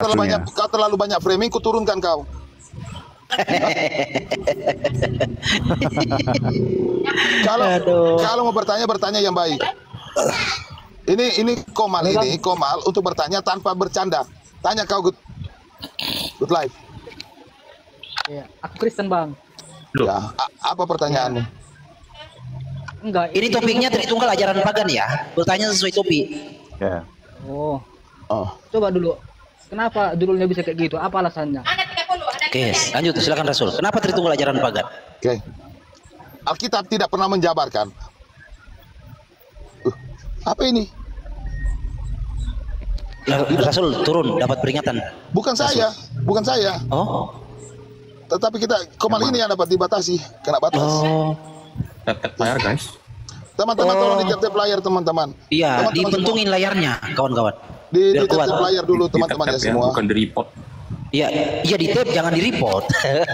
kau terlalu banyak framing, ku turunkan kau. Kalau mau bertanya yang baik. Ini Komal untuk bertanya tanpa bercanda. Tanya kau good life. Ya, aku Kristen bang. Ya, apa pertanyaanmu? Enggak. Ini topiknya Tritunggal ajaran pagan ya. Bertanya sesuai topik. Ya. Oh. Coba dulu. Kenapa judulnya bisa kayak gitu? Apa alasannya? Oke, lanjut silakan Rasul. Kenapa Tritunggal ajaran pagan? Oke. Alkitab tidak pernah menjabarkan. Apa ini? Rasul turun dapat peringatan. Bukan saya. Oh. Tetapi Komal ini yang dapat dibatasi, kena batas. Oh. Tap layar guys. Teman-teman tolong di-tap layar teman-teman. Iya, dipentungin layarnya kawan-kawan. Di-tap layar dulu teman-teman ya semua. Bukan di report. Iya di tap, jangan di report.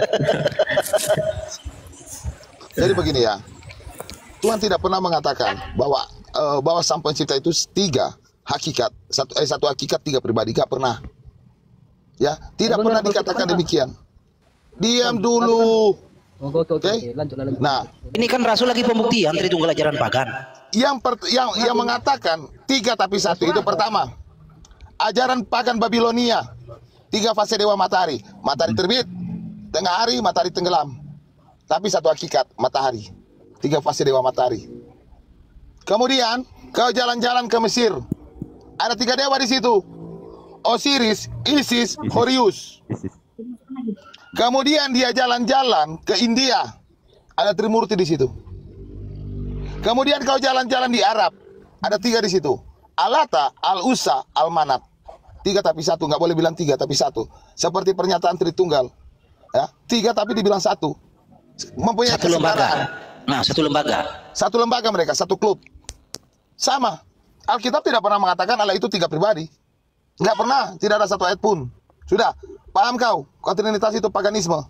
Jadi begini ya. Tuhan tidak pernah mengatakan bahwa Sang Pencipta itu 3 hakikat, satu hakikat 3 pribadi, gak pernah. Ya, tidak pernah dikatakan demikian. Diam dulu. Oke. Nah, ini kan Rasul lagi pembuktian Tritunggal ajaran pagan. Yang mengatakan 3 tapi 1 itu pertama. Ajaran pagan Babilonia. 3 fase dewa matahari. Matahari terbit, tengah hari, matahari tenggelam. Tapi satu hakikat, matahari. 3 fase dewa matahari. Kemudian kau jalan-jalan ke Mesir. Ada 3 dewa di situ. Osiris, Isis, Horus. Kemudian dia jalan-jalan ke India. Ada Trimurti di situ. Kemudian kau jalan-jalan di Arab. Ada 3 di situ. Alata, Al-Usa, Al-Manat. 3 tapi 1, nggak boleh bilang 3 tapi 1. Seperti pernyataan Tritunggal. Ya, 3 tapi dibilang 1. Mempunyai satu lembaga. Nah, satu lembaga mereka, satu klub. Sama. Alkitab tidak pernah mengatakan Allah itu 3 pribadi. Nggak pernah, tidak ada satu ayat pun. Sudah, paham kau? Trinitas itu paganisme.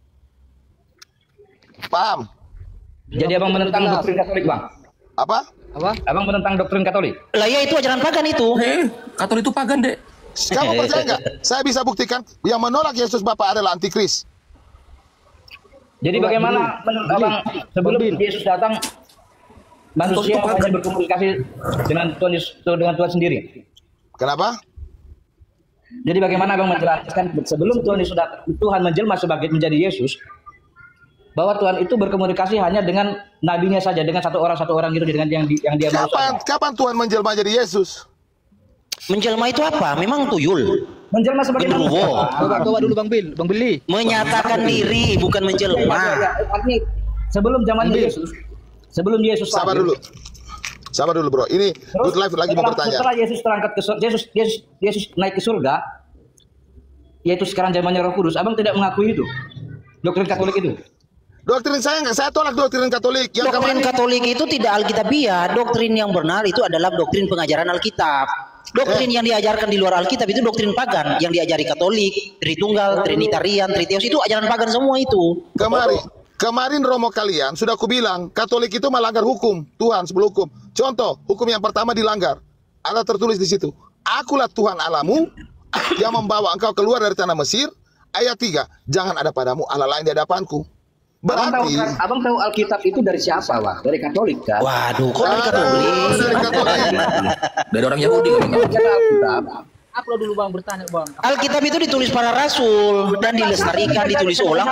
Paham? Jadi abang menentang doktrin Katolik, bang? Apa? Abang menentang doktrin Katolik? Lah ya itu ajaran pagan itu. Katolik itu pagan, Dek. Kamu percaya nggak? Saya bisa buktikan yang menolak Yesus Bapa adalah antikris. Jadi bagaimana menurut abang sebelum Yesus datang manusia hanya berkomunikasi dengan Tuhan sendiri? Kenapa? Jadi bagaimana abang menjelaskan sebelum Tuhan menjelma sebagai menjadi Yesus, bahwa Tuhan itu berkomunikasi hanya dengan nabinya saja, dengan satu orang gitu, dengan yang dia mau. Kapan Tuhan menjelma jadi Yesus? Menjelma itu apa? Memang tuyul. Menjelma sebagai manusia. Coba dulu Bang Billy. Menyatakan diri bukan menjelma. Artinya sebelum zaman Yesus, Sabar dulu bro. Ini Good Life lagi mau bertanya. Setelah Yesus terangkat ke surga, Yesus naik ke surga, yaitu sekarang zamannya Roh Kudus. Abang tidak mengakui itu, doktrin Katolik itu. Doktrin saya tolak doktrin Katolik. Doktrin Katolik itu tidak Alkitabiah. Doktrin yang benar itu adalah doktrin pengajaran Alkitab. Doktrin yang diajarkan di luar Alkitab itu doktrin pagan. Yang diajari Katolik, Tritunggal, Trinitarian, Triteos itu ajaran pagan semua itu. Kemarin Romo kalian sudah aku bilang Katolik itu melanggar hukum Tuhan sebelum hukum. Contoh, hukum yang pertama dilanggar. Ada tertulis di situ. Akulah Tuhan Allahmu yang membawa engkau keluar dari tanah Mesir. Ayat 3, jangan ada padamu Allah lain di hadapanku. Berarti abang tahu Alkitab itu dari siapa, Wah? Dari Katolik kan? Waduh, kok dari Katolik? Dari Katolik. Dari orang Yahudi. Upload dulu Bang, bertanya Bang. Alkitab itu ditulis para rasul dan dilestarikan, ditulis ulang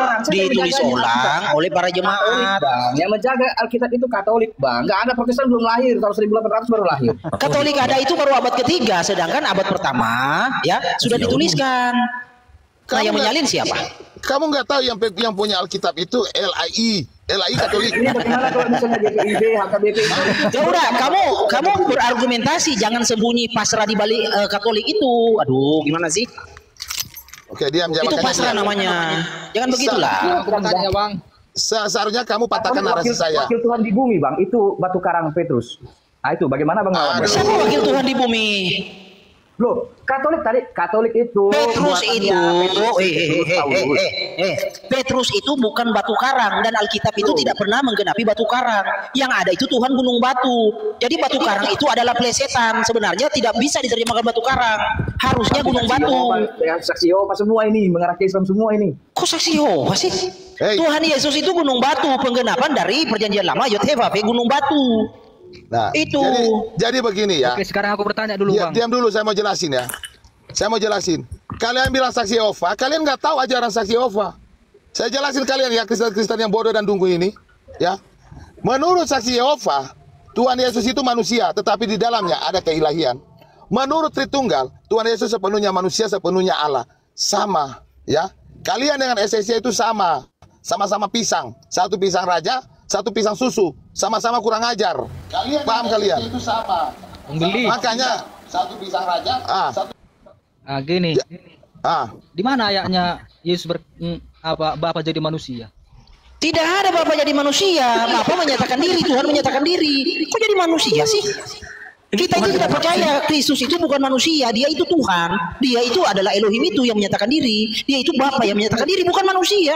oleh para jemaat. Bang, yang menjaga Alkitab itu Katolik, Bang. Nggak ada Protestan belum lahir, tahun 1800 baru lahir. Katolik ada itu baru abad ketiga, sedangkan abad pertama ya sudah dituliskan. Nah, yang menyalin siapa? Kamu nggak tahu yang punya Alkitab itu LAI Katolik. Ini bagaimana kalau misalnya GPIB, HKBP? Ya udah, kamu berargumentasi, jangan sembunyi pasrah di balik Katolik itu. Aduh, gimana sih? Oke, diam. Itu pasrah namanya. Jangan begitulah. Bertanya Bang. Seharusnya kamu patahkan narasi saya. Wakil Tuhan di bumi, Bang. Itu batu karang Petrus. Nah itu bagaimana Bang? Siapa wakil Tuhan di bumi? Loh, Katolik itu Petrus itu, Paulus. Petrus itu bukan batu karang dan Alkitab itu tidak pernah menggenapi batu karang. Yang ada itu Tuhan gunung batu. Jadi batu karang itu adalah plesetan. Sebenarnya tidak bisa diterjemahkan batu karang. Harusnya gunung batu. Dengan saksi Yehova semua ini mengarah ke Islam semua ini. Kok saksi Yehova sih? Hey. Tuhan Yesus itu gunung batu, penggenapan dari perjanjian lama Yod-Heh-Vaveh gunung batu. Nah, Itu. Jadi begini ya. Oke, sekarang aku bertanya dulu, Bang. Diam dulu, saya mau jelasin ya. Saya mau jelasin. Kalian bilang saksi Yehova, kalian nggak tahu ajaran saksi Yehova. Saya jelasin kalian ya, Kristen-Kristen yang bodoh dan dungu ini, ya. Menurut saksi Yehova, Tuhan Yesus itu manusia, tetapi di dalamnya ada keilahian. Menurut Tritunggal, Tuhan Yesus sepenuhnya manusia, sepenuhnya Allah. Sama, ya. Kalian dengan esensinya itu sama. Sama-sama pisang. Satu pisang raja, satu pisang susu, sama-sama kurang ajar. Paham kalian? Itu sama. Pembeli. Makanya satu pisang raja, satu. Gini. Di mana ayatnya Yesus Bapa jadi manusia? Tidak ada Bapa jadi manusia. Bapa menyatakan diri, Tuhan menyatakan diri. Kok jadi manusia sih? Kita itu tidak percaya Kristus itu bukan manusia, dia itu Tuhan. Dia itu adalah Elohim itu yang menyatakan diri. Dia itu Bapa yang menyatakan diri, bukan manusia.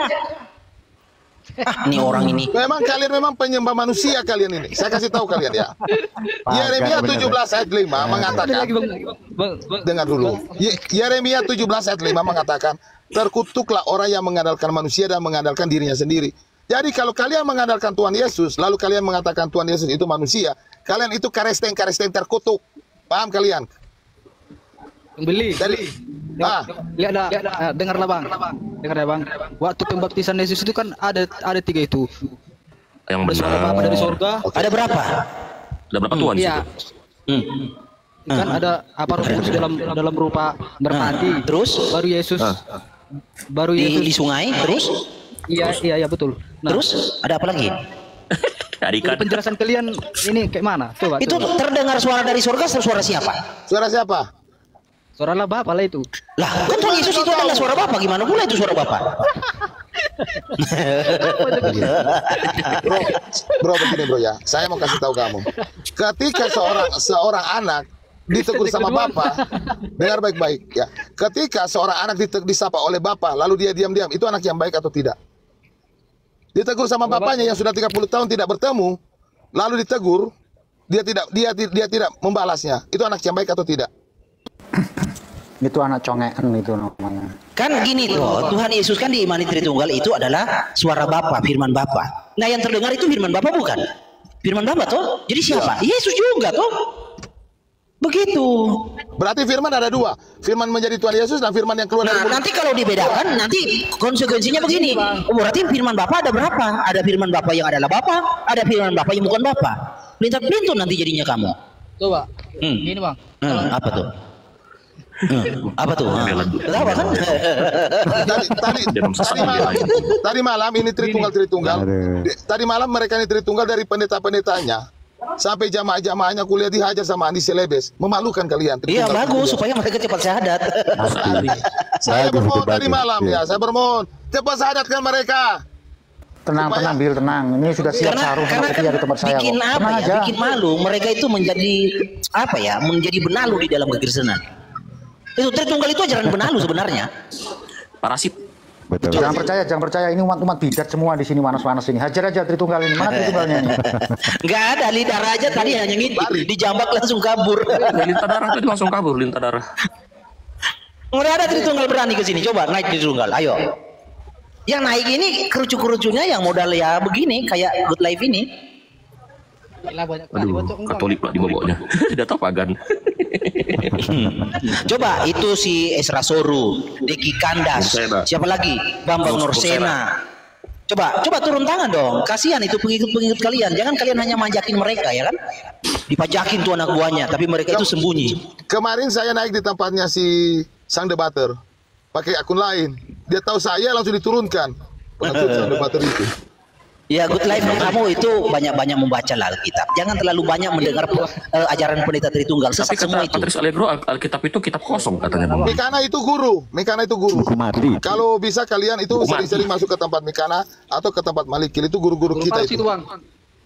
Ini orang ini. Memang kalian memang penyembah manusia kalian ini. Saya kasih tahu kalian ya. Yeremia 17 ayat 5 mengatakan. Dengar dulu. Yeremia 17 ayat 5 mengatakan, terkutuklah orang yang mengandalkan manusia dan mengandalkan dirinya sendiri. Jadi kalau kalian mengandalkan Tuhan Yesus, lalu kalian mengatakan Tuhan Yesus itu manusia, kalian itu karesteng terkutuk. Paham kalian? Pembeli. Lihat dengarlah Bang. Dengarlah Bang. Waktu pembaptisan Yesus itu kan ada 3 itu. Yang Ada suara Bapa dari surga. Ada berapa? Ada berapa Tuhan di Iya. situ? Kan ada Roh Kudus dalam rupa merpati. Terus? Baru Yesus. Di sungai, terus? Iya betul. Nah, Terus ada apa lagi? Ada ikan. penjelasan kalian ini kayak mana? Coba. Itu terdengar suara dari surga, suara siapa? Suara siapa? Suara lah Bapa lah itu. Lah, kan Tuhan Yesus itu adalah suara Bapa. Gimana pula itu suara Bapa? Bro begini bro ya. Saya mau kasih tahu kamu. Ketika seorang anak ditegur sama bapak, dengar baik-baik ya. Ketika seorang anak disapa oleh bapak, lalu dia diam-diam, itu anak yang baik atau tidak? Ditegur sama bapaknya yang sudah 30 tahun tidak bertemu, lalu ditegur, dia tidak membalasnya. Itu anak yang baik atau tidak? Itu anak congekan itu namanya. Kan gini loh, Tuhan Yesus kan diimani Tritunggal itu adalah suara Bapa, firman Bapa. Nah yang terdengar itu firman Bapa bukan? Firman Bapa toh? Jadi siapa? Yesus juga toh? Begitu. Berarti firman ada 2. Firman menjadi Tuhan Yesus dan firman yang keluar dari mulut. Nanti kalau dibedakan, nanti konsekuensinya begini. Oh, berarti firman Bapa ada berapa? Ada firman Bapa yang adalah Bapa, ada firman Bapa yang bukan Bapa. Lintas-pintu nanti jadinya kamu. Coba. Gini Bang. Apa tuh? Apa tuh? Kenapa kan? Tadi malam ini Tritunggal. Tadi malam mereka ini Tritunggal dari pendeta-pendetanya sampai jamaah-jamaahnya kuliah dihajar sama Andi Selebes. Memalukan kalian. Iya bagus supaya mereka cepat syahadat. Saya bermohon tadi malam ya, saya bermohon cepat syahadatkan mereka. Tenang, Bil, tenang. Ini sudah siap sarung karena sama di tempat saya. bikin kok. apa ya? Aja. Bikin malu. Mereka itu menjadi apa ya? Menjadi benalu di dalam kekristenan. Itu Tritunggal itu ajaran benalu sebenarnya. Parasit. Betul. Jangan percaya. Ini umat bidat semua di sini, panas-panas ini. Hajar aja Tritunggal ini. Mana Tritunggalnya ini? Enggak ada, lintah raja tadi hanya ngintip, dijambak langsung kabur. Lintah darah itu langsung kabur, lintah darah. Nggak ada Tritunggal berani ke sini. Coba naik Tritunggal, ayo. Yang naik ini kerucu-kerucunya yang modal ya begini, kayak Good Life ini. Aduh, Katolik pula diboboknya. Tidak tahu pagan. Coba itu si Esra Soru, Deki Kandas, siapa lagi? Bambang Nursena. Coba turun tangan dong. Kasihan itu pengikut-pengikut kalian. Jangan kalian hanya manjakin mereka ya kan? Dipajakin tuh anak buahnya, tapi mereka itu sembunyi. Kemarin saya naik di tempatnya si sang debater pakai akun lain. Dia tahu saya langsung diturunkan. Pengatur sang debater itu. Ya Good Life kamu itu banyak-banyak membaca lah Alkitab. Jangan terlalu banyak mendengar ajaran pendeta Tritunggal. Sesat semua itu. Patris Allegro, Alkitab itu kitab kosong katanya. Mikana itu guru. Kalau bisa kalian itu sering-sering masuk ke tempat Mikana atau ke tempat Malikil, itu guru-guru kita itu. Bang.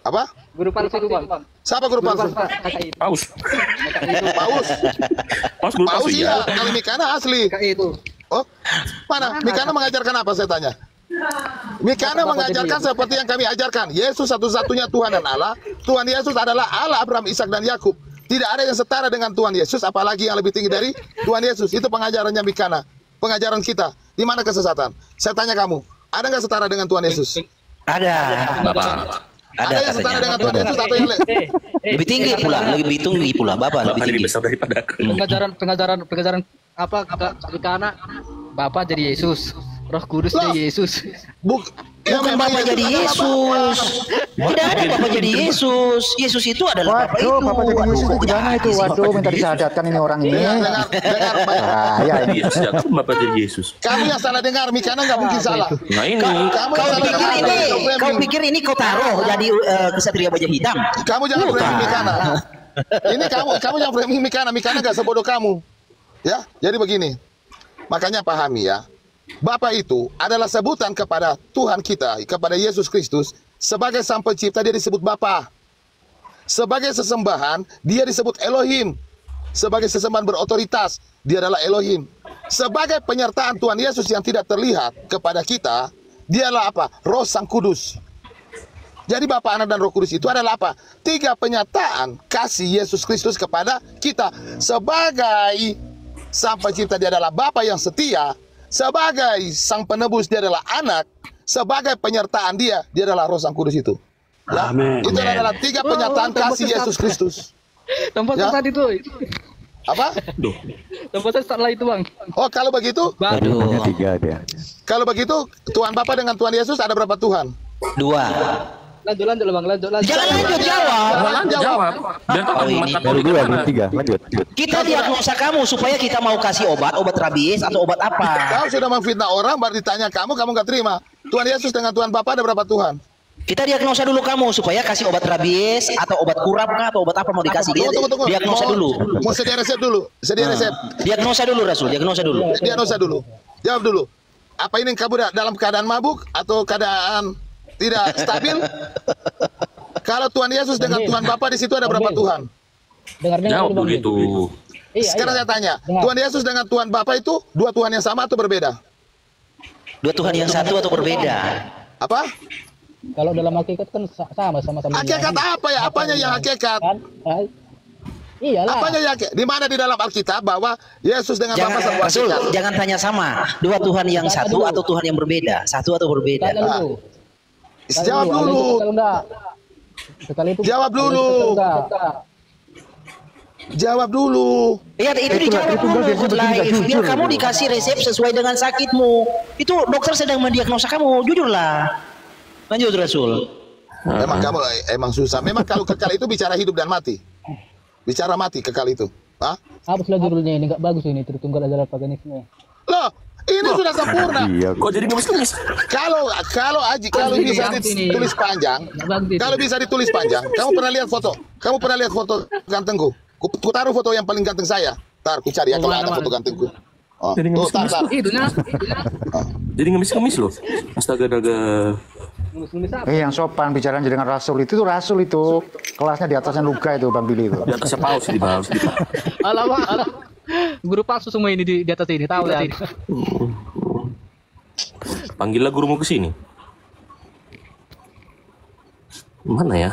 Apa? Guru palsu itu, Bang. Siapa guru palsu? Paus. Paus. Paus guru Paus palsu iya, ya. kalau Mikana asli. Kayak itu. Oh, mana? Mikana mengajarkan apa saya tanya? Mikana mengajarkan seperti yang kami ajarkan. Yesus satu-satunya Tuhan dan Allah. Tuhan Yesus adalah Allah Abraham, Ishak dan Yakub. Tidak ada yang setara dengan Tuhan Yesus, apalagi yang lebih tinggi dari Tuhan Yesus. Itu pengajarannya Mikana. Pengajaran kita. Di mana kesesatan? Saya tanya kamu, ada nggak setara dengan Tuhan Yesus? Ada. Bapak. Ada yang setara dengan Tuhan Yesus atau yang Lebih tinggi pula, lebih tinggi pula, Bapak lebih Bapak lebih tinggi. besar daripada aku. Pengajaran apa kata anak Bapak jadi Yesus, Roh Kudus Loh. jadi Yesus. Ya, Bukan memang Bapak jadi adalah Yesus. Tidak ada Bapak jadi Yesus. Yesus itu adalah Bapak Waduh, itu. Bapak jadi Yesus itu gimana itu? Waduh, minta disadarkan ini orang ini. Dengar, Bahaya ini. Iya, sejak kapan Bapak jadi Yesus? kamu yang salah dengar, Mikana nggak mungkin salah. Nah ini. Kamu yang salah dengar. Kau pikir ini kau taruh jadi kesatria baja hitam? Kamu jangan framing Mikana. Ini kamu yang framing Mikana. Mikana nggak sebodoh kamu. Ya, jadi begini. Makanya pahami ya. Bapa itu adalah sebutan kepada Tuhan kita, kepada Yesus Kristus. Sebagai sang pencipta dia disebut Bapa. Sebagai sesembahan dia disebut Elohim. Sebagai sesembahan berotoritas dia adalah Elohim. Sebagai penyertaan Tuhan Yesus yang tidak terlihat kepada kita, dialah apa? Roh Sang Kudus. Jadi Bapa, Anak dan Roh Kudus itu adalah apa? 3 penyataan kasih Yesus Kristus kepada kita. Sebagai sang pencipta dia adalah Bapa yang setia. Sebagai sang penebus dia adalah anak. Sebagai penyertaan dia adalah Roh Sang Kudus itu. Ya? Amin. Itu adalah 3 penyataan kasih Yesus Kristus. Tempat Ya. saat itu. Apa? Duh. Tempat setelah itu, Bang. Oh, kalau begitu, Aduh, kalau begitu Tuhan Bapa dengan Tuhan Yesus ada berapa Tuhan? 2. Lanjut, Bang. Lanjut. Jangan lanjut jawab. Jawab. Biar tahu Oh, ini baru 2, Kita diagnosa kamu supaya kita mau kasih obat rabies atau obat apa? Kau sudah memfitnah orang, baru ditanya kamu nggak terima. Tuhan Yesus dengan Tuhan Bapa ada berapa Tuhan? Kita diagnosa dulu kamu supaya kasih obat rabies atau obat kurap kah atau obat apa mau dikasih? Tunggu. Diagnosa dulu. Mau sedia resep dulu. Sedia resep. Diagnosa dulu Rasul, diagnosa dulu. Diagnosa dulu. Jawab dulu. Apa ini kamu dalam keadaan mabuk atau keadaan tidak stabil? Kalau Tuhan Yesus dengan Tuhan Bapa di situ ada berapa Tuhan? Dengar Jawab begitu. Sekarang saya tanya, Tuhan Yesus dengan Tuhan Bapa itu 2 Tuhan yang sama atau berbeda? 2 Tuhan yang satu atau berbeda? Apa? Kalau dalam hakikat kan sama-sama. Hakikat apa ya? Apanya yang hakikat? Iyalah. Apanya yang hakikat? Di mana di dalam Alkitab bahwa Yesus dengan Bapa sama Rasul, hakikat? jangan tanya sama. 2 Tuhan yang satu atau Tuhan yang berbeda? Satu atau berbeda? Jawab dulu. Jawab dulu. Jawab dulu. Lihat itu dijawab dulu live. Biar kamu dikasih resep sesuai dengan sakitmu. Itu dokter sedang mendiagnosa kamu. Jujurlah. Lanjut Rasul. Memang kamu emang susah. Memang kalau kekal itu bicara hidup dan mati. Bicara mati kekal itu. Hah? Hapuslah judulnya ini, nggak bagus ini. Tritunggal adalah paganisme. Loh, ini sudah sempurna. Kok jadi ngemis-ngemis? Kalau bisa ditulis panjang, kalau bisa ditulis panjang, kamu pernah lihat foto? Kamu pernah lihat foto gantengku? Ku taruh foto yang paling ganteng saya. Tar, ku cari ya kalau ada foto gantengku. Oh, Jadi tuh, tar. Jadi ngemis-ngemis loh. Astaga daga. Yang sopan bicaranya dengan Rasul itu tuh Rasul itu kelasnya di atasnya Luka itu Bang Billy itu. Di atasnya paus di bawah. Alamak. Guru palsu semua ini di atas ini, tahu ya. Panggillah gurumu ke sini. Mana ya?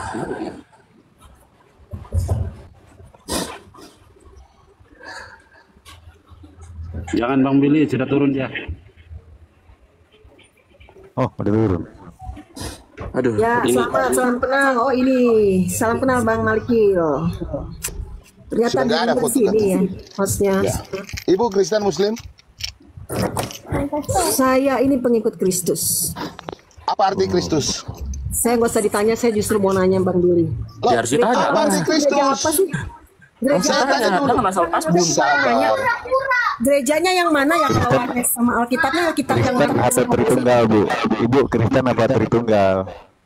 Jangan Bang Billy, sudah turun dia. Oh, udah turun. Aduh, Ya, ini selamat, salam kenal. Oh ini, salam kenal Bang Malkil. Ternyata Sudah nggak ada di foto sini ganti. ya, hostnya. Ya. Ibu Kristen Muslim? Saya ini pengikut Kristus. Apa arti Kristus? Saya nggak usah ditanya, saya justru mau nanya Bang Billy. Loh, Ya, harus ditanya. apa arti Gereja apa Kristus? sih? Gereja Saya tanya dulu. Jangan asal asbun. Sabar. Gerejanya yang mana yang lawannya sama Alkitabnya? Alkitab yang mana? Atau Tritunggal, Bu? Ibu Kristen apa Tritunggal?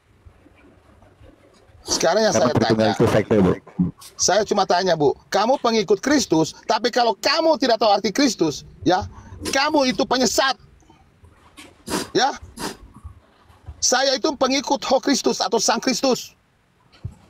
Sekarang yang saya Tritunggal tanya, itu sekte, Bu? saya cuma tanya Bu, kamu pengikut Kristus, tapi kalau kamu tidak tahu arti Kristus, ya, kamu itu penyesat, ya. Saya itu pengikut Ho Kristus atau Sang Kristus,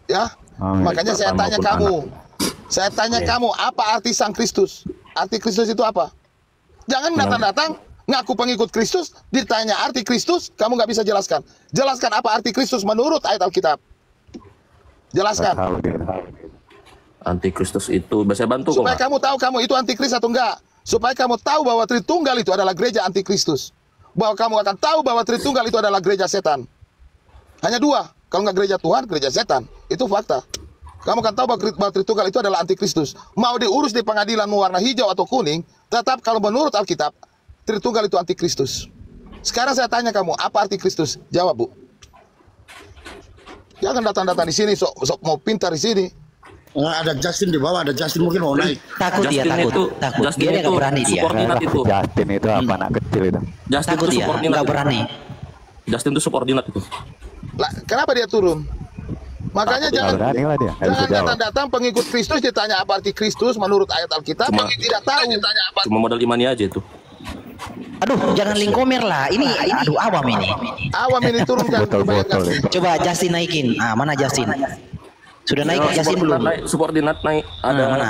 Ya, makanya saya tanya kamu. Saya tanya kamu, apa arti Sang Kristus? Arti Kristus itu apa? Jangan datang-datang ngaku pengikut Kristus, ditanya arti Kristus, kamu nggak bisa jelaskan. Jelaskan apa arti Kristus menurut ayat Alkitab. Jelaskan. Antikristus itu bisa bantu supaya kamu tahu kamu itu antikris atau enggak. Supaya kamu tahu bahwa Tritunggal itu adalah gereja antikristus. Bahwa kamu akan tahu bahwa Tritunggal itu adalah gereja setan. Hanya dua. Kalau nggak gereja Tuhan, gereja setan. Itu fakta. Kamu akan tahu bahwa Tritunggal itu adalah antikristus. Mau diurus di pengadilan warna hijau atau kuning, tetap kalau menurut Alkitab, Tritunggal itu antikristus. Sekarang saya tanya kamu, apa arti Kristus? Jawab, Bu. Jangan datang-datang di sini, sok mau pintar di sini. Ada Justin di bawah, ada Justin mungkin mau naik. Takut dia, takut. Dia nggak berani dia. Justin itu apa anak kecil itu? Takut dia, nggak berani. Justin itu subordinat itu. Lah, kenapa dia turun? Makanya jangan datang-datang pengikut Kristus ditanya apa arti Kristus menurut ayat Alkitab, yang tidak tahu. Cuma modal imani aja itu. Aduh, jangan lingkomer lah. Ini aduh awam ini. Awam ini turunkan. Coba Justin naikin. Ah, mana Justin? Sudah naik Justin belum? Naik, subordinat naik. Ada mana?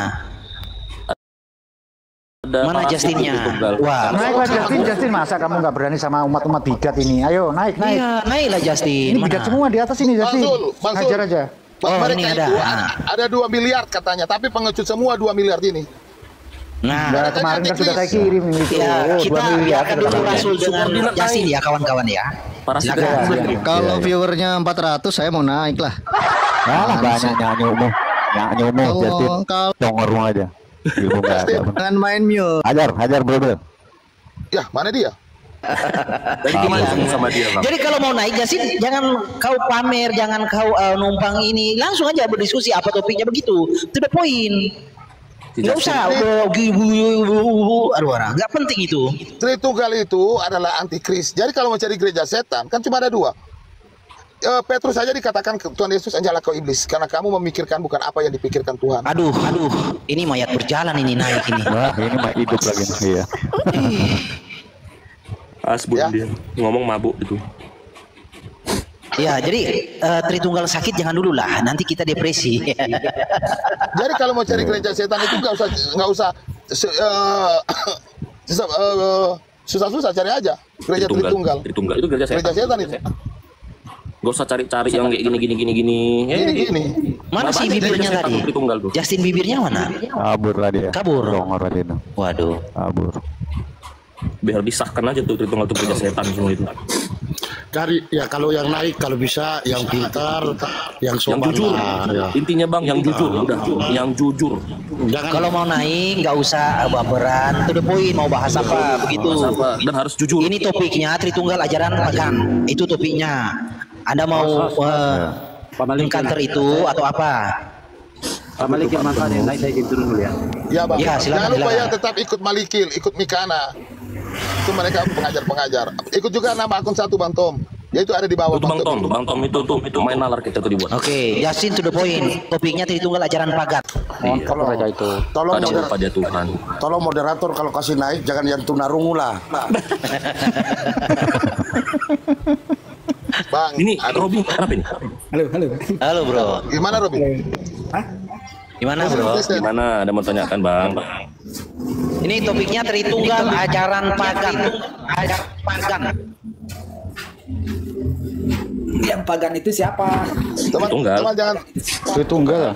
Mana Justinnya? Wah, naiklah Justin. Masa kamu nggak berani sama umat-umat bidat ini? Ayo, naik. Iya, naiklah Justin. Ini bidat semua di atas ini, Justin. Hajar aja. Mereka ini ada 2 miliar katanya, tapi pengecut semua 2 miliar ini. Nah, kemarin kan sudah saya kirim itu. Ya, kita akan dulu rasul dengan Justin ya, kawan-kawan ya. Kalau viewernya 400, saya mau naik lah. Banyak nyanyumu Justin. Congor aja. Jangan main mute. Hajar bro. Ya, mana dia? Sama dia, Bang. Jadi kalau mau naik Justin, jangan kau pamer, jangan kau numpang ini, langsung aja berdiskusi apa topiknya begitu. To the point. Nggak usah, nggak penting itu. Tritunggal itu adalah antikris. Jadi kalau mau cari gereja setan, kan cuma ada 2. Petrus saja dikatakan Tuhan Yesus anjalah kau iblis, karena kamu memikirkan bukan apa yang dipikirkan Tuhan. Aduh, ini mayat berjalan ini naik ini. Wah, ini mah hidup lagi. Iya. Asbun dia ngomong mabuk itu. Ya, jadi Tritunggal sakit jangan dulu lah, nanti kita depresi. Jadi kalau mau cari gereja setan itu nggak usah susah-susah, cari aja gereja Tritunggal. Tritunggal itu gereja setan itu. Gak usah cari-cari yang kayak gini. Gini. Mana sih bibirnya tadi? Justin bibirnya mana? Kabur lah dia. Kabur. Waduh. Kabur. Biar disahkan aja tuh Tritunggal itu gereja setan semua itu. Cari ya kalau yang naik, kalau bisa yang pintar, yang sopan, jujur. Ya. Intinya Bang, yang jujur udah, yang jujur. Kalau mau naik nggak usah baperan, to the point, mau bahas apa begitu. Dan harus jujur. Ini topiknya Tritunggal ajaran pagan. Itu topiknya. Anda mau mengkanter itu atau apa? Pak Malikil makanya naik saya turun dulu ya. Ya Bang. Ya, jangan lupa ya tetap ikut Malikil, ikut Mikana. Itu mereka pengajar-pengajar. Ikut juga nama akun 1 Bang Tom. Yaitu ada di bawah. Itu Bang Tom itu main nalar kita tuh dibuat. Oke, Justin to the point. Topiknya Tritunggal ajaran pagan. Tolong mereka itu. Tolong moderator kalau kasih naik jangan yang tunarungu lah. Bang, ini Robi, kenapa ini? Halo bro. Gimana Robi? Gimana bro? Gimana? Ada mau tanyakan Bang? Ini topiknya Tritunggal ajaran pagan. Yang pagan itu siapa? Teman jangan. Tritunggal.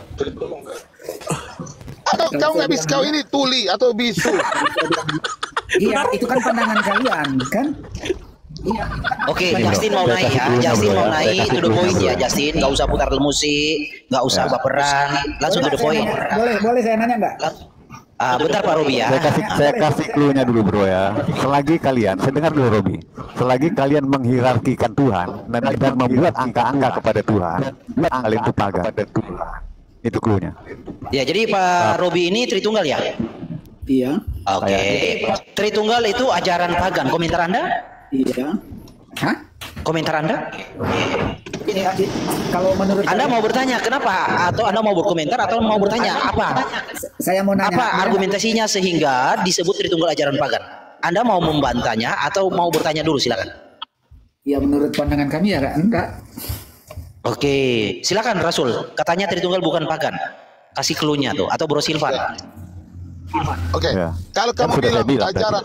Atau kau nggak bisa, kau ini tuli atau bisu? Iya, itu kan pandangan kalian, kan? Iya. Oke, Justin mau naik ya. Justin mau naik to the point ya, Justin. Nggak usah putar musik, nggak usah baperan, langsung to the point. Boleh saya nanya nggak? Bentar Pak Robi ya. Saya kasih clue-nya dulu bro ya. Selagi kalian, saya dengar dulu Robi. Selagi kalian menghierarkikan Tuhan dan membuat angka-angka kepada Tuhan, kalian itu pagan. Itu clue-nya. Ya, jadi Pak Robi ini Tritunggal ya? Iya. Oke. Tritunggal itu ajaran pagan. Komentar Anda? Iya. Hah? Komentar Anda? Kalau menurut Anda mau bertanya kenapa? Atau Anda mau berkomentar atau mau bertanya apa? Saya mau nanya. Apa argumentasinya sehingga disebut Tritunggal ajaran pagan? Anda mau membantahnya atau mau bertanya dulu, silakan. Ya menurut pandangan kami ya enggak. Oke, silakan Rasul. Katanya Tritunggal bukan pagan. Kasih clue-nya tuh, atau Bro Silvan. Oke, kalau kamu bilang ajaran,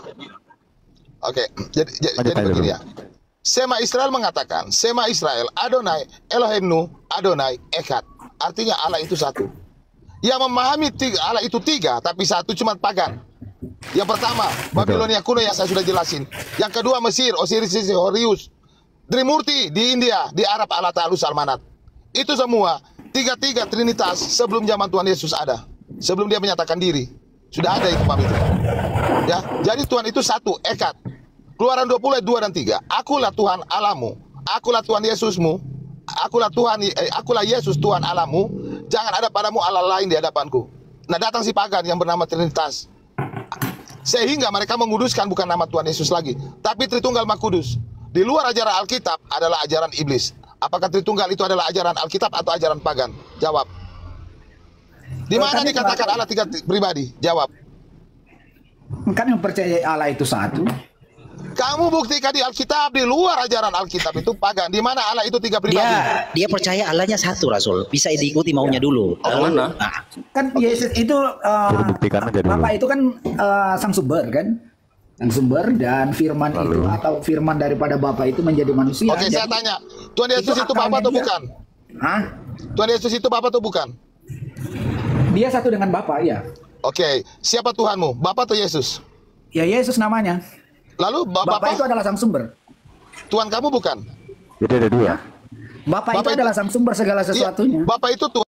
jadi begini ya. Sema Israel mengatakan, Sema Israel, Adonai, Elohimnu, Adonai, Echad. Artinya Allah itu satu. Yang memahami Allah itu tiga, tapi satu cuma pagan. Yang pertama, Babilonia kuno yang saya sudah jelasin. Yang kedua, Mesir, Osiris, Horus, Trimurti di India, di Arab Allah Ta'ala Salmanat. Itu semua tiga-tiga Trinitas sebelum zaman Tuhan Yesus ada. Sebelum dia menyatakan diri. Sudah ada itu Pak itu. Ya, jadi Tuhan itu satu, Echad. Keluaran 20 ayat 2 dan 3. Akulah Tuhan Allahmu, akulah Tuhan Yesusmu, akulah Yesus Tuhan Allahmu. Jangan ada padamu Allah lain di hadapanku. Nah, datang si pagan yang bernama Trinitas. Sehingga mereka menguduskan bukan nama Tuhan Yesus lagi, tapi Tritunggal Maha Kudus. Di luar ajaran Alkitab adalah ajaran iblis. Apakah Tritunggal itu adalah ajaran Alkitab atau ajaran pagan? Jawab. Di mana dikatakan Allah tiga pribadi? Jawab. Kami mempercayai Allah itu satu. Kamu buktikan di Alkitab, di luar ajaran Alkitab itu pagan. Di mana Allah itu tiga pribadi? Dia percaya Allahnya satu, Rasul. Bisa diikuti maunya dulu. Mana? Kan Yesus itu Bapak itu kan sang sumber kan? Sang sumber dan firman itu atau firman daripada Bapak itu menjadi manusia. Oke, saya tanya. Tuhan Yesus itu Bapak atau bukan? Hah? Tuhan Yesus itu Bapak atau bukan? Dia satu dengan Bapak, ya. Oke, siapa Tuhanmu? Bapak atau Yesus? Ya Yesus namanya. Lalu Bapak itu adalah sang sumber. Tuhan kamu bukan? Jadi ada dua. Bapak itu adalah sang sumber segala sesuatunya. Bapak itu Tuhan.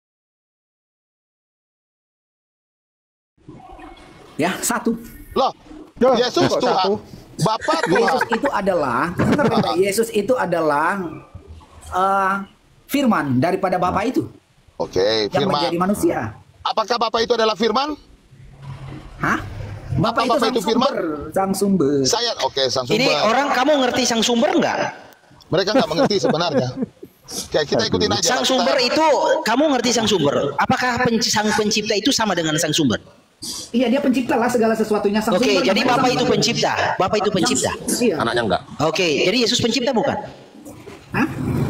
Ya, satu. Loh, Yesus Tuhan. Bapak Tuhan. Yesus itu adalah Yesus itu adalah firman daripada Bapa itu. Oke, yang firman. menjadi manusia. Apakah Bapak itu adalah firman? Hah? Bapak itu sang sumber, sang sumber. Saya sang sumber. Ini orang kamu ngerti sang sumber enggak? Mereka nggak mengerti sebenarnya. Oke, kita ikutin aja. Sang sumber itu, kamu ngerti sang sumber? Apakah sang pencipta itu sama dengan sang sumber? Iya, dia pencipta lah segala sesuatunya. Sang Oke, sumber jadi Bapak itu pencipta. Bapak itu pencipta. Iya. Anaknya enggak. Oke, jadi Yesus pencipta bukan? Hah?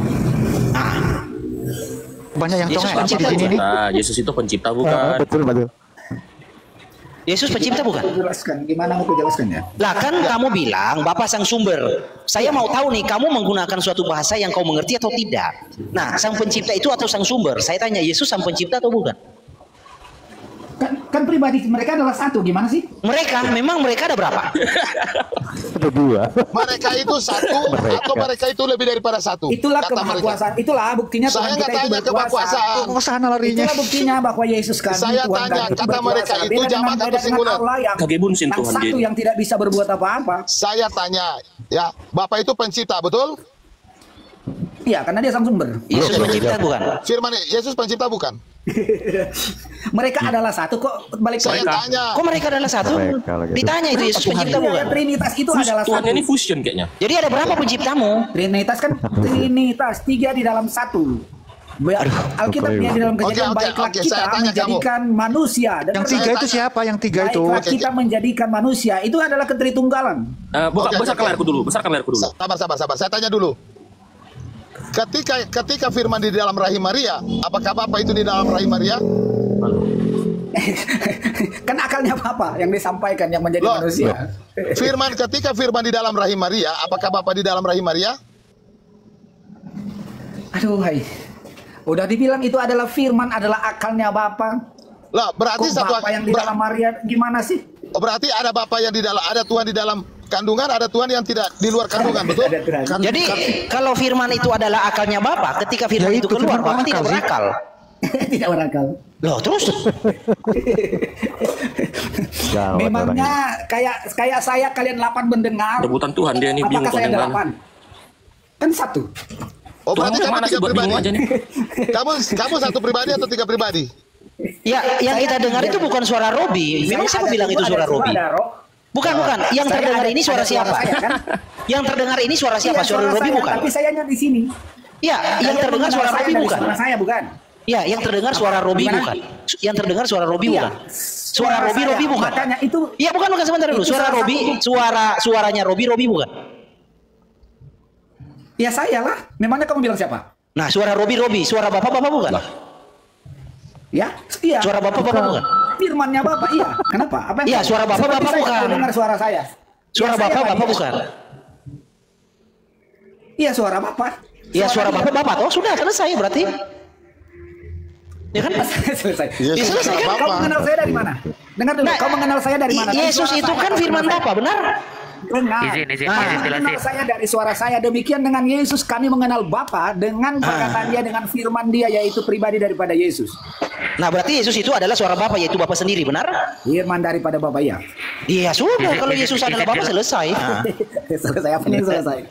Banyak yang Yesus tongek pencipta di sini nih. Yesus itu pencipta bukan? Betul. Yesus pencipta bukan? Jelaskan, gimana mau jelaskan ya? Lah kan kamu bilang Bapak sang sumber. Saya mau tahu nih, kamu menggunakan suatu bahasa yang kau mengerti atau tidak. Nah, sang pencipta itu atau sang sumber? Saya tanya, Yesus sang pencipta atau bukan? Kan pribadi mereka adalah satu, gimana sih? Memang mereka ada berapa? Ada dua. Mereka itu satu atau mereka itu lebih daripada satu? Itulah Kata kemahakuasaan. Itulah buktinya Saya Tuhan nggak kita itu tanya kemahakuasaan. Sana larinya. Itulah buktinya bahwa Yesus kami Saya Tuhan tanya, kami kata mereka berkuasa. itu Beda jamak dengan- atau beda dengan singular? Allah yang Kagebunsin Tuhan satu jadi. yang tidak bisa berbuat apa-apa. Saya tanya, ya, Bapak itu pencipta, betul? Iya, karena dia sang sumber. Yesus pencipta bukan? Firman Yesus pencipta bukan? Mereka adalah satu kok. Balik Saya tanya. Kok mereka adalah satu? Ditanya itu Yesus pencipta bukan? Trinitas itu adalah Tuhan satu. ini fusion kayaknya. Jadi ada berapa penciptamu? Trinitas kan Trinitas, tiga di dalam satu. Alkitab dia di dalam kejadian baiklah kita saya tanya menjadikan manusia. Dan Yang tiga itu siapa? Yang tiga itu? baiklah kita menjadikan manusia itu adalah ketritunggalan. Besarkan layarku dulu. Sabar. Saya tanya dulu. Ketika firman di dalam rahim Maria, apakah Bapak itu di dalam rahim Maria? Kan akalnya apa yang disampaikan yang menjadi manusia? Ketika firman di dalam rahim Maria, apakah Bapak di dalam rahim Maria? Aduh, hai. Udah dibilang itu adalah firman, adalah akalnya Bapa. Lah, berarti Kok Bapa yang di dalam Maria gimana sih? Berarti ada Bapa yang di dalam, ada Tuhan di dalam kandungan, ada Tuhan yang tidak di luar kandungan, betul? Jadi kalau firman itu adalah akalnya Bapa, ketika firman itu keluar, Bapa tidak berakal. Tidak berakal. Loh, terus? Memangnya kayak saya kalian 8 mendengar. Rebutan Tuhan dia ini bingung Apakah saya kok 8? Kan satu. Oh, berarti kamu mana sih 3 buat pribadi. bingung aja nih. Kamu satu pribadi atau 3 pribadi? Ya, yang kita dengar itu bukan suara Robi. Memang siapa bilang itu suara Robi? Bukan. Yang terdengar ini suara siapa? Yang terdengar ini suara siapa? Suara Robi bukan? Tapi sayanya di sini. Ya, yang terdengar suara Robi bukan? Suara saya bukan. Ya, yang terdengar suara Robi bukan? Yang terdengar suara Robi bukan? Suara Robi bukan? Makanya itu. Iya, bukan sebentar dulu. Suara Robi, suaranya Robi bukan? Ya saya lah. Memangnya kamu bilang siapa? Nah, suara Robi, suara Bapak bukan? Ya, iya. Suara Bapak bukan? Firmannya Bapak, iya. Kenapa? Apa yang iya, suara Bapak bukan. Dengar suara saya. Suara Bapak bukan. Iya, suara Bapak. Iya, suara Bapak. Oh, sudah selesai berarti. Ya kan? Selesai. Ya, selesai kan? Kau mengenal saya dari mana? Dengar dulu, kau mengenal saya dari mana? Yesus itu kan firman Bapak, benar? Benar. Izin mengenal saya dari suara saya. Demikian dengan Yesus, kami mengenal Bapa dengan perkataan dia, dengan firman dia, yaitu pribadi daripada Yesus. Nah, berarti Yesus itu adalah suara Bapa, yaitu Bapa sendiri, benar? Firman daripada Bapa, ya. Iya, sudah. Kalau Yesus adalah Bapa, selesai. Selesai, apa yang selesai?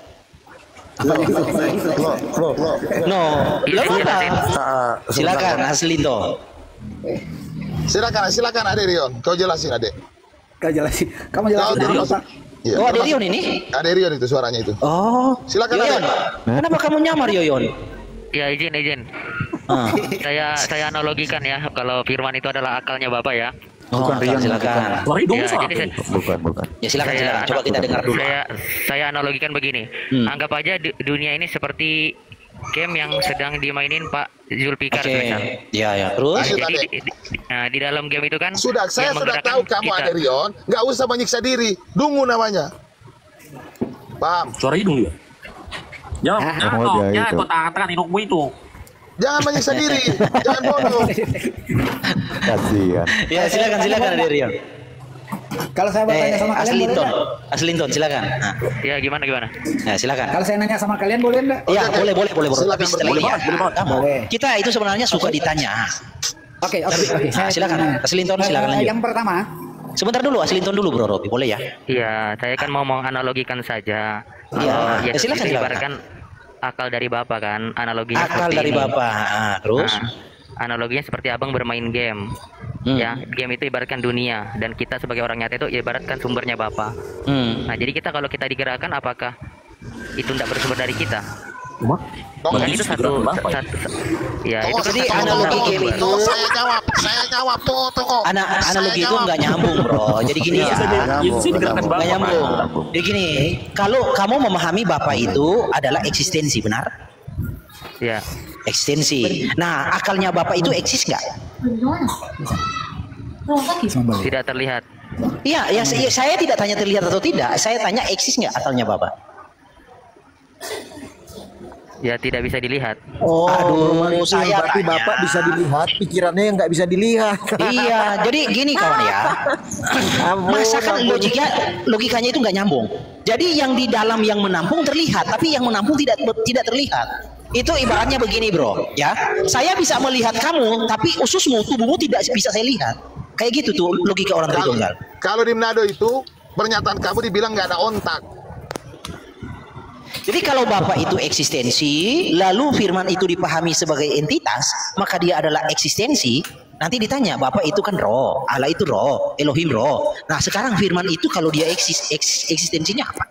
Silakan Aslinto. Silakan Ade Rion. Kau jelasin, Ade. Kamu jelasin. Iya. Oh, Ade Rion ini? Ade Rion itu suaranya itu. Oh. Silakan Yoyon. Kenapa kamu nyamar, Yoyon? Ya, izin. Saya analogikan ya, kalau firman itu adalah akalnya Bapak ya. Bukan Rion, silakan. Bukan. Ya silakan. Coba kita dengar dulu. Saya analogikan begini. Anggap aja dunia ini seperti game yang sedang dimainin Pak Zulfikar. Ya. Terus? Jadi di dalam game itu kan saya sudah tahu kamu ada Rion, nggak usah menyiksa diri. Dungu namanya. Paham? Suara hidung dia. Jangan tangan hidungmu itu. Jangan menyiksa diri, jangan bodoh. Kasihan. Ya, silakan Ade Rion. Kalau saya bertanya sama kalian, Aslinton, silakan. Ya, gimana? Nah, silakan. Kalau saya nanya sama kalian boleh enggak? Iya, boleh. Tapi setelah boleh. Kita itu sebenarnya suka ditanya. Oke. Silakan. Aslinton, silakan lanjut. Yang pertama. Sebentar dulu, Aslinton dulu, Bro Robi, boleh ya? Iya, saya kan mau analogikan saja. Iya, silakan. Ibaratkan akal dari Bapak kan, analoginya akal dari Bapak. Terus? Analoginya seperti abang bermain game. Ya, game itu ibaratkan dunia dan kita sebagai orang nyata itu ibaratkan sumbernya Bapak. Nah, jadi kalau kita digerakkan, apakah itu tidak bersumber dari kita? Kan itu satu. Ya, itu jadi analogi game itu. Saya jawab tuh. Analogi itu nggak nyambung, Bro. Jadi gini ya. Nggak nyambung. Jadi gini, kalau kamu memahami Bapak itu adalah eksistensi, benar? Ya. Eksistensi. Nah, akalnya Bapak itu eksis nggak? Tidak terlihat. Iya, saya tidak tanya terlihat atau tidak. Saya tanya eksis nggak akalnya Bapak? Ya, tidak bisa dilihat. Oh, aduh, saya berarti tanya. Bapak bisa dilihat, pikirannya yang nggak bisa dilihat. Iya, jadi gini kawan ya. Masa kan logikanya itu nggak nyambung. Jadi yang di dalam yang menampung terlihat, tapi yang menampung tidak terlihat. Itu ibaratnya begini, Bro, ya. Saya bisa melihat kamu, tapi ususmu, tubuhmu tidak bisa saya lihat. Kayak gitu tuh logika orang Tritunggal. Kalau di Manado itu pernyataan kamu dibilang nggak ada ontak. Jadi kalau Bapak itu eksistensi, lalu firman itu dipahami sebagai entitas, maka dia adalah eksistensi. Nanti ditanya, Bapak itu kan roh, Allah itu roh, Elohim roh. Nah, sekarang firman itu kalau dia eksistensinya apa?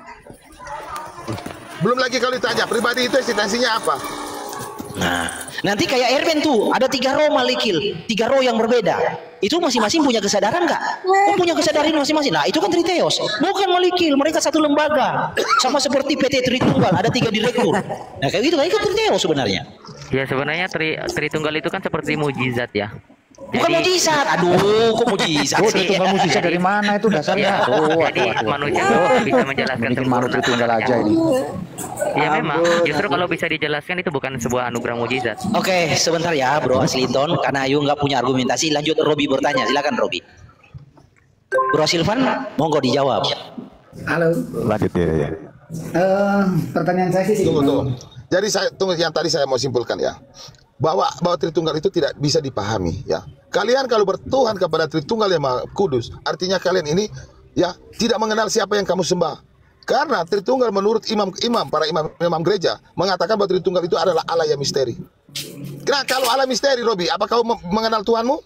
Belum lagi kalau ditanya, pribadi itu eksistensinya apa? Nah, nanti kayak Erben tuh, ada 3 roh malikil, 3 roh yang berbeda. Itu masing-masing punya kesadaran nggak? Oh, punya kesadaran masing-masing. Nah, itu kan Triteos, bukan malikil. Mereka satu lembaga, sama seperti PT Tritunggal, ada 3 direktur. Nah, kayak gitu kan itu Triteos sebenarnya. Ya, sebenarnya Tritunggal itu kan seperti mujizat ya. Bukan mujizat. Aduh, kok mujizat sih? Tritunggal mujizat dari mana itu dasarnya? Jadi manusia bisa menjelaskan sempurna. Tritunggal aja ini. Ya memang, justru kalau bisa dijelaskan itu bukan sebuah anugerah mujizat. Oke, sebentar ya, Bro Aslinton, karena Ayu nggak punya argumentasi. Lanjut, Robi bertanya. Silakan, Robi. Bro Silvan, monggo dijawab. Halo. Lanjut ya. Pertanyaan saya sih. Tunggu. Jadi yang tadi saya mau simpulkan ya. Bahwa Tritunggal itu tidak bisa dipahami ya. Kalian kalau bertuhan kepada Tritunggal yang Maha Kudus, artinya kalian ini ya tidak mengenal siapa yang kamu sembah. Karena Tritunggal menurut para imam gereja mengatakan bahwa Tritunggal itu adalah Allah yang misteri. Nah, kalau Allah misteri, Robi, apa kau mengenal Tuhanmu?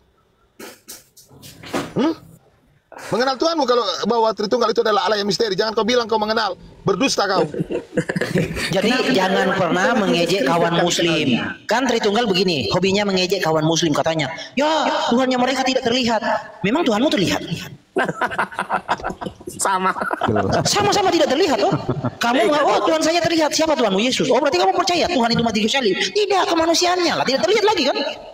Mengenal Tuhanmu kalau bahwa Tritunggal itu adalah Allah yang misteri. Jangan kau bilang kau mengenal. Berdusta kau. Jadi jangan pernah mengejek kawan muslim. Kan Tritunggal begini, hobinya mengejek kawan muslim katanya. Ya, Tuhannya mereka tidak terlihat. Memang Tuhanmu terlihat. Sama. Sama-sama tidak terlihat toh. Kamu nggak, oh Tuhan saya terlihat, siapa Tuhanmu? Yesus. Oh berarti kamu percaya Tuhan itu mati di salib? Tidak, kemanusiaannya lah, tidak terlihat lagi kan?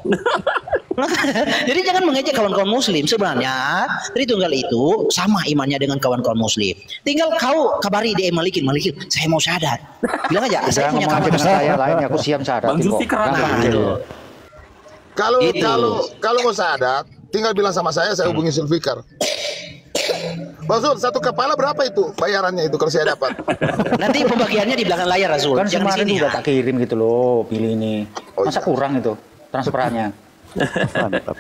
Jadi jangan mengejek kawan-kawan muslim. Sebenarnya Tritunggal itu sama imannya dengan kawan-kawan muslim. Tinggal kau kabari dia Malikin, saya mau syahadat. Bilang aja, saya punya kawan saya lain, aku siap syahadat. Bang Zulfi keren. Kalau mau syahadat, tinggal bilang sama saya hubungi Zulfikar. Bang Zul, satu kepala berapa itu bayarannya itu kalau saya dapat? Nanti pembagiannya di belakang layar, Rasul. Kan kemarin udah tak kirim gitu loh, pilih ini. Masa kurang itu transferannya? Mantap.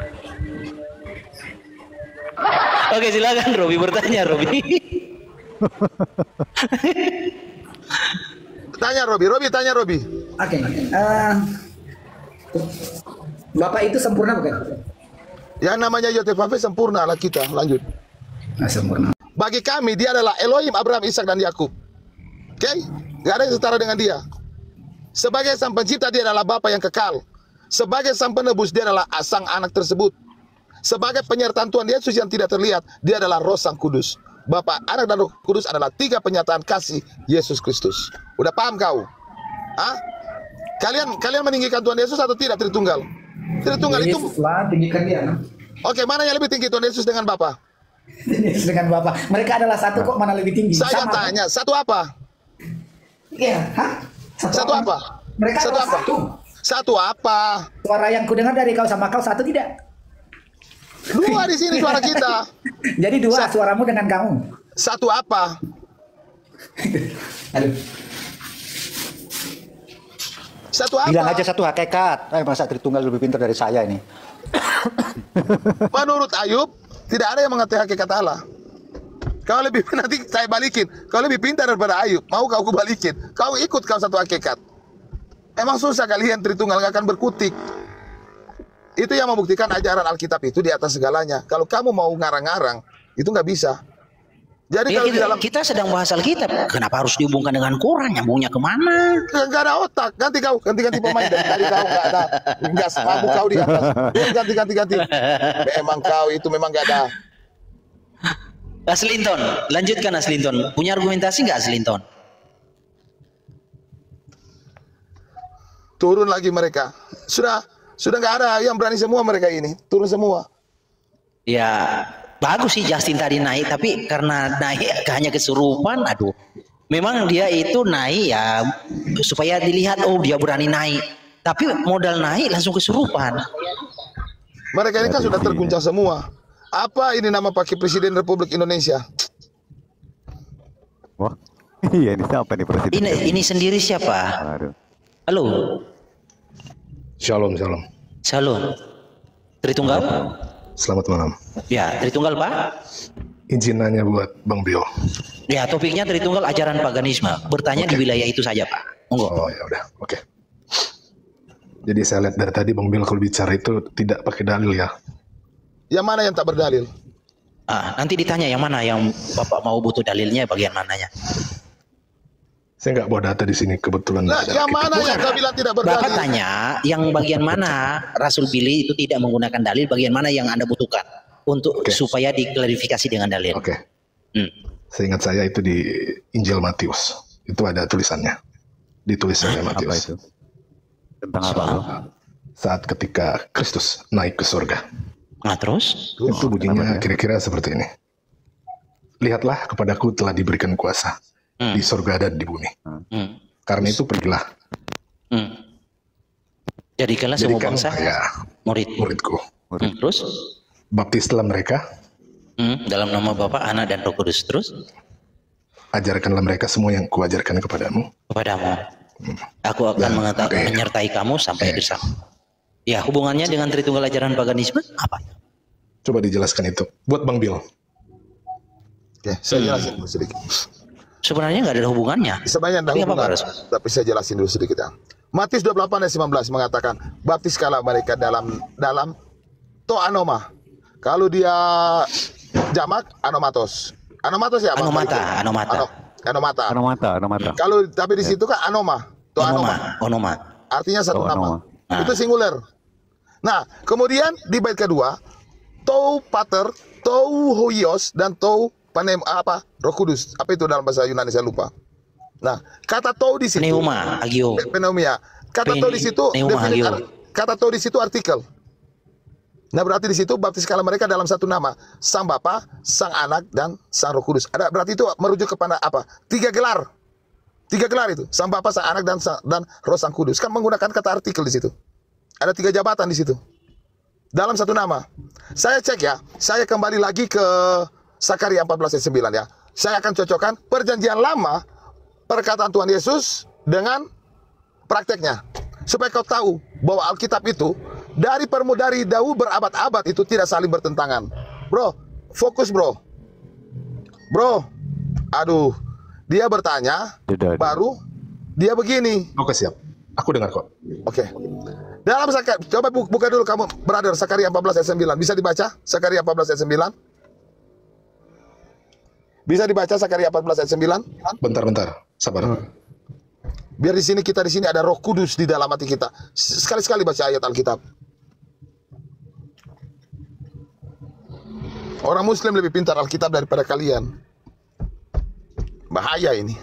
Oke, silakan Robi bertanya, Robi. Tanya Robi. Oke. Bapak itu sempurna bukan? Yang namanya Yotefave sempurna lah kita. Lanjut. Nah, sempurna. Bagi kami dia adalah Elohim Abraham, Ishak dan Yakub. Oke? Gak ada yang setara dengan dia. Sebagai sang pencipta dia adalah Bapa yang kekal. Sebagai sang penebus dia adalah sang anak tersebut. Sebagai penyertaan Tuhan Yesus yang tidak terlihat, dia adalah Roh Sang Kudus. Bapa, Anak dan Roh Kudus adalah 3 penyataan kasih Yesus Kristus. Udah paham kau? Hah? Kalian meninggikan Tuhan Yesus atau tidak Tritunggal? Tritunggal itu lah tinggikan dia. Oke, mana yang lebih tinggi Tuhan Yesus dengan Bapa? Yesus dengan Bapa. Mereka adalah satu kok, mana lebih tinggi? Saya sama, tanya, satu apa? Iya, hah? Satu apa? Mereka satu apa? Satu apa? Suara yang kudengar dari kau sama kau satu tidak? 2 di sini suara kita. Jadi 2 suaramu dengan kamu. Satu apa? Aduh. Satu apa? Bilang aja satu hakikat. Masa Tritunggal lebih pintar dari saya ini? Menurut Ayub, tidak ada yang mengetahui hakikat Allah. Kau lebih, nanti saya balikin. Kau lebih pintar daripada Ayub. Mau kau balikin? Kau ikut kau satu hakikat. Emang susah kalian Tritunggal gak akan berkutik. Itu yang membuktikan ajaran Alkitab itu di atas segalanya. Kalau kamu mau ngarang-ngarang, itu nggak bisa. Jadi ya, kalau di dalam kita sedang bahas Alkitab, kenapa harus dihubungkan dengan Quran? Nyambungnya kemana? Nggak ada otak. Ganti pemain dari kau nggak ada. Nggak mampu kau di atas. Ganti. Memang kau itu memang nggak ada. Aslinton, lanjutkan Aslinton. Punya argumentasi nggak Aslinton? Turun lagi mereka. Sudah nggak ada yang berani semua mereka ini. Turun semua. Ya, bagus sih Justin tadi naik. Tapi karena naik hanya kesurupan, aduh. Memang dia itu naik ya supaya dilihat, oh dia berani naik. Tapi modal naik langsung kesurupan. Mereka ini kan sudah terguncang semua. Apa ini nama pakai Presiden Republik Indonesia? Wah, iya ini siapa nih Presiden? Ini sendiri siapa? Halo. Shalom. Tritunggal? Selamat malam. Ya, Tritunggal Pak. Izin nanya buat Bang Bio. Ya, topiknya Tritunggal ajaran paganisme. Bertanya di wilayah itu saja Pak. Monggo. Oh ya udah, oke. Jadi saya lihat dari tadi Bang Bio kalau bicara itu tidak pakai dalil ya. Yang mana yang tak berdalil? Nanti ditanya yang mana yang Bapak mau butuh dalilnya bagian mananya. Saya nggak bawa data di sini kebetulan. Nah, yang mana yang kau bilang tidak berdalil? Bapak tanya yang bagian mana Rasul Billy itu tidak menggunakan dalil, bagian mana yang Anda butuhkan untuk supaya diklarifikasi dengan dalil. Oke. Seingat saya itu di Injil Matius. Itu ada tulisannya. Ditulis oleh Matius. Apa itu? Tentang apa? Saat ketika Kristus naik ke surga. Nah terus? Itu bunyinya kira-kira seperti ini. Lihatlah kepadaku telah diberikan kuasa di surga dan di bumi. Karena itu pergilah. Jadikanlah semua bangsa muridku. Terus? Baptislah mereka. Dalam nama Bapa, Anak dan Roh Kudus. Terus? Ajarkanlah mereka semua yang kuajarkan kepadamu. Aku akan menyertai kamu sampai bersama. Ya, hubungannya dengan Tritunggal ajaran paganisme apa? Coba dijelaskan itu. Buat Bang Bill. Oke, saya jelasin dulu sedikit. Sebenarnya nggak ada hubungannya. Sebenarnya ada hubungan, tapi saya jelasin dulu sedikit ya. Matius 28 ayat 19 mengatakan, baptiskalah mereka dalam to anoma. Kalau dia jamak anomatos. Anomatos ya? Anomata. Kalau tapi di situ kan anoma. To anoma. Artinya satu nama. Itu singular. Nah, kemudian di bait kedua, tou pater, tou hoios dan tou Roh Kudus. Apa itu dalam bahasa Yunani saya lupa. Nah, kata tou di situ. Pneuma, agio. Pneumia. Kata tou di situ. Kata tou di situ artikel. Nah, berarti di situ baptiskala mereka dalam satu nama, Sang Bapa, Sang Anak, dan Sang Roh Kudus. Ada berarti itu merujuk kepada apa? 3 gelar. 3 gelar itu, Sang Bapa, Sang Anak, dan Roh Sang Kudus. Kan menggunakan kata artikel di situ. Ada 3 jabatan di situ. Dalam satu nama. Saya cek ya, saya kembali lagi ke Sakaria 14 ayat 9 ya. Saya akan cocokkan perjanjian lama, perkataan Tuhan Yesus dengan prakteknya. Supaya kau tahu bahwa Alkitab itu dari Daud berabad-abad itu tidak saling bertentangan. Bro, fokus bro. Bro, aduh, dia bertanya, baru dia begini. Oke, siap. Aku dengar kok. Oke. Dalam coba buka dulu kamu, brother, Sakaria 14 ayat 9. Bisa dibaca? Sakaria 14 ayat 9. Bisa dibaca Sakaria 14 ayat 9? Bentar. Sabar. Biar di sini ada Roh Kudus di dalam hati kita. Sekali-sekali baca ayat Alkitab. Orang Muslim lebih pintar Alkitab daripada kalian. Bahaya ini.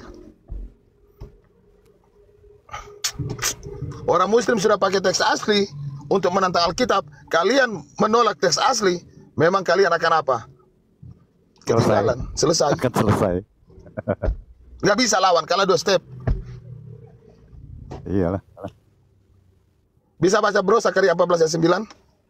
Orang Muslim sudah pakai teks asli untuk menantang Alkitab. Kalian menolak teks asli, memang kalian akan apa? Ketinggalan. Selesai. Akan selesai. Nggak bisa lawan, kalah 2 step. Iyalah. Bisa baca bro Sakaria 14 ayat 9?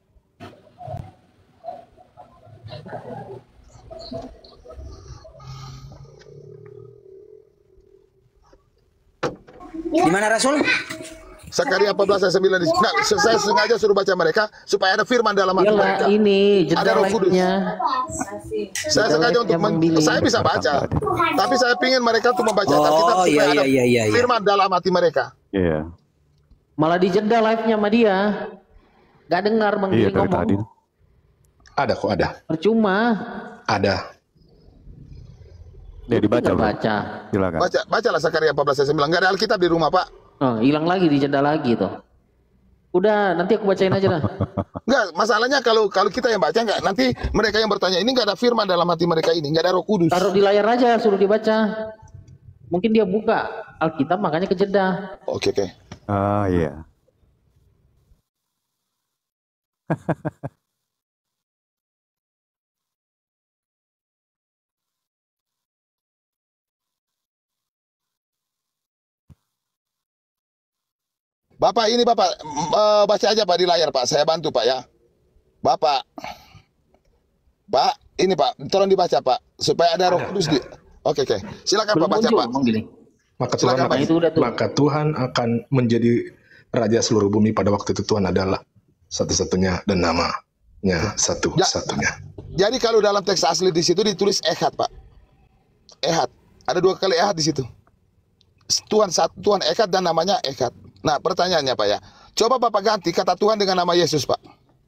Di mana Rasul? Sakaria 14 ayat 9. Nah, saya sengaja suruh baca mereka supaya ada firman dalam hati mereka. Ini ada Roh Kudus. Saya sengaja untuk saya bisa baca, tapi saya ingin mereka tuh membaca Alkitab supaya ada firman dalam hati mereka. Iya. Malah dijeda live-nya sama dia. Gak dengar Bang Billy ngomong. Tadi. Ada kok, ada. Percuma. Ada. Dia dibaca. Baca. Silakan. Bacalah Sakaria 14 ayat 9. Enggak ada Alkitab di rumah, Pak. Oh, hilang lagi, dijeda lagi tuh. Udah, nanti aku bacain aja dah. Enggak, masalahnya kalau kita yang baca enggak, nanti mereka yang bertanya ini enggak ada firman dalam hati mereka ini, enggak ada Roh Kudus. Taruh di layar aja, suruh dibaca. Mungkin dia buka Alkitab makanya kejeda. Oke. Ah, iya. Bapak, ini Bapak baca aja Pak di layar Pak, saya bantu Pak ya. Bapak, ini Pak, tolong dibaca Pak, supaya ada Roh Kudus di. Oke. Silakan Pak baca Pak. Maka Tuhan akan menjadi Raja seluruh bumi pada waktu itu. Tuhan adalah satu-satunya dan namanya satu-satunya. Jadi kalau dalam teks asli di situ ditulis Ehad Pak. Ehad, ada 2 kali Ehad di situ. Tuhan Ehad dan namanya Ehad. Nah, pertanyaannya Pak ya, coba Bapak ganti kata Tuhan dengan nama Yesus Pak.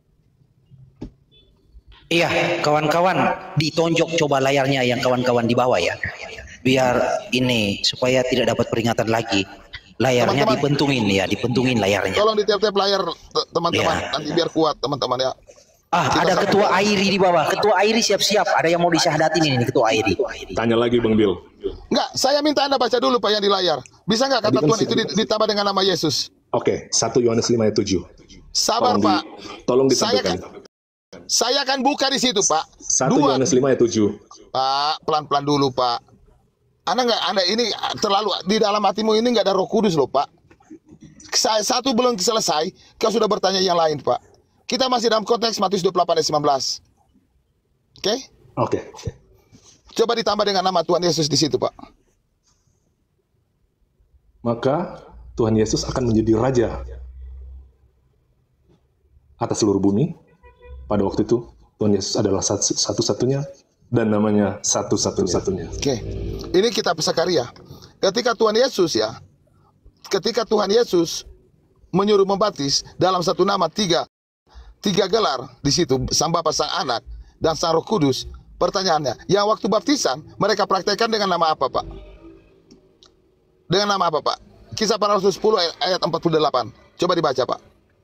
Iya, kawan-kawan, ditonjok coba layarnya yang kawan-kawan di bawah ya. Biar ini supaya tidak dapat peringatan lagi. Layarnya dipentungin layarnya. Tolong di tiap-tiap layar teman-teman, nanti biar kuat teman-teman ya. Ada Ketua Airi di bawah. Ketua Airi siap-siap. Ada yang mau disyahadatin ini Ketua Airi. Tanya lagi Bang Bill. Enggak, saya minta Anda baca dulu Pak yang di layar. Bisa nggak kata Tuhan itu ditambah dengan nama Yesus? Oke, 1 Yohanes 5 ayat 7. Sabar Pak. Tolong ditampilkan. Saya akan buka di situ Pak. 1 Yohanes 5 ayat 7. Pak, pelan-pelan dulu Pak. Anda ini terlalu di dalam hatimu ini nggak ada Roh Kudus loh Pak. Satu belum selesai, kau sudah bertanya yang lain Pak. Kita masih dalam konteks Matius 28 ayat 19. Oke? Coba ditambah dengan nama Tuhan Yesus di situ, Pak. Maka Tuhan Yesus akan menjadi Raja atas seluruh bumi. Pada waktu itu Tuhan Yesus adalah satu-satunya dan namanya satu-satunya. Oke. Ini kitab Sakaria. Ketika Tuhan Yesus menyuruh membaptis dalam satu nama tiga gelar di situ, Sang Bapa, Sang Anak, dan Sang Roh Kudus. Pertanyaannya, yang waktu baptisan mereka praktekkan dengan nama apa, Pak? Dengan nama apa, Pak? Kisah Para Rasul 10 ayat 48. Coba dibaca, Pak.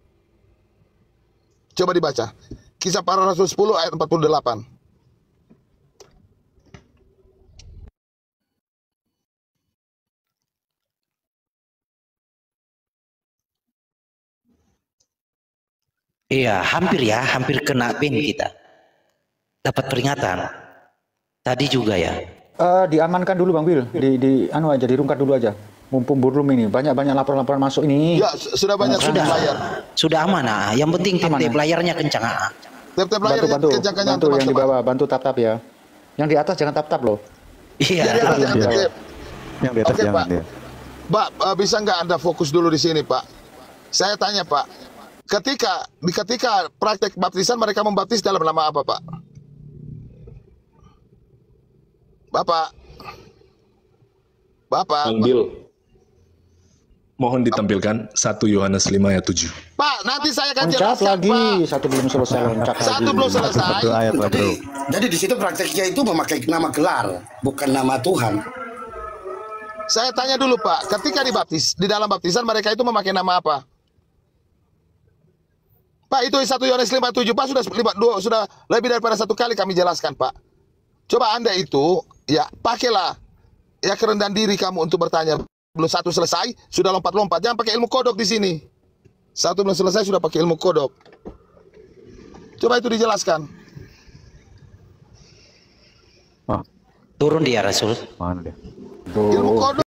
Coba dibaca. Kisah Para Rasul 10 ayat 48. Iya, hampir kena pin kita. Dapat peringatan. Tadi juga ya. Diamankan dulu Bang Bil, anu aja, dirungkat dulu aja. Mumpung burung ini banyak laporan masuk ini. Ya, sudah banyak layar. Sudah aman. Yang penting tap layarnya kencang. Tap layarnya kencang-kencang. Bantu yang di bawah, bantu tap ya. Yang di atas jangan tap loh. Iya. Yang di atas jangan ya. Pak, bisa nggak Anda fokus dulu di sini, Pak? Saya tanya, Pak. Ketika praktek baptisan mereka membaptis dalam nama apa, Pak? Bapak. Bang Bil, mohon ditampilkan 1 Yohanes 5 ayat 7. Pak, nanti saya akan jelaskan, lagi. Pak. Satu belum selesai, Satu belum selesai. Jadi di situ prakteknya itu memakai nama gelar, bukan nama Tuhan. Saya tanya dulu, Pak, ketika dibaptis, di dalam baptisan mereka itu memakai nama apa? Pak, itu 1 Yohanes 5:7, Pak, sudah lebih daripada 1 kali kami jelaskan, Pak. Coba Anda itu, ya, pakailah ya kerendahan diri kamu untuk bertanya. Belum 1 selesai, sudah lompat-lompat. Jangan pakai ilmu kodok di sini. 1 belum selesai, sudah pakai ilmu kodok. Coba itu dijelaskan. Turun dia, Rasul. Mana dia? Ilmu kodok.